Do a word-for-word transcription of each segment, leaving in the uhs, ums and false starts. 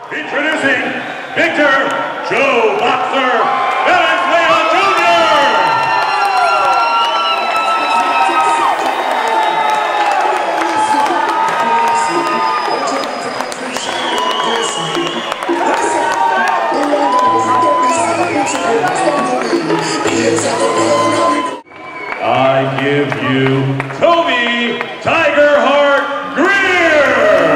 Introducing Victor Joe Boxer Venezuela Junior I give you Toby Tiger Heart Grear.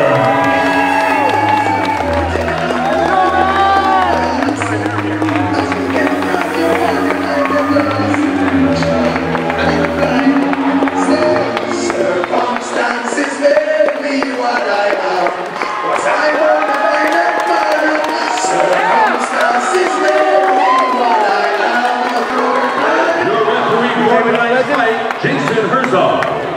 Circumstances made me what I am. Was I born to find a man? Circumstances made me what I am. Your referee for tonight's fight, Jason Herzog.